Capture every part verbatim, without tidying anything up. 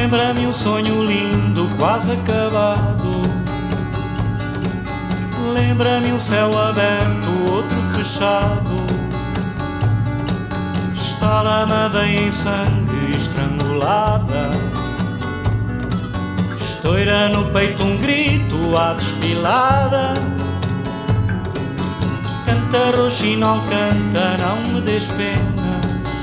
Lembra-me um sonho lindo, quase acabado. Lembra-me um céu aberto, outro fechado. Está lama em sangue estrangulada. Estoura no peito um grito à desfilada. Canta roxinol, canta, não me des pena.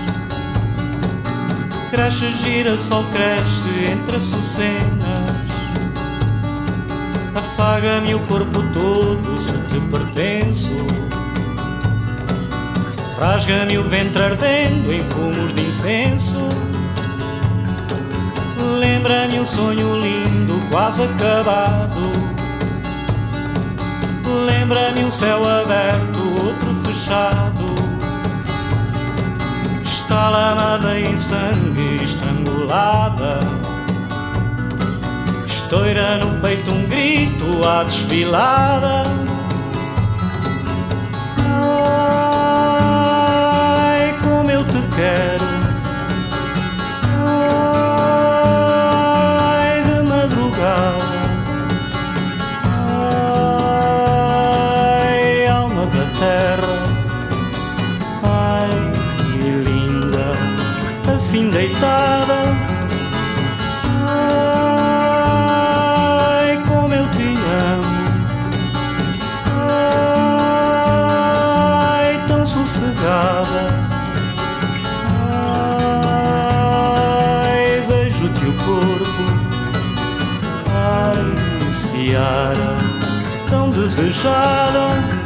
Cresce girassol, cresce entre açucenas. Afaga-me o corpo todo se te pertenço. Rasga-me o ventre ardendo em fumos de incenso. Lembra-me um sonho lindo, quase acabado. Lembra-me um céu aberto, outro fechado. Está lamada em sangue estrangulada. Estoura no peito um grito à desfilada. Ai, como eu te quero. Ai, de madrugada. Ai, alma da terra. Ai, que linda, assim deitada. Ai, como eu te amo. Ai, tão sossegada. Ai, vejo-te o corpo. Ai, seara, tão desejada.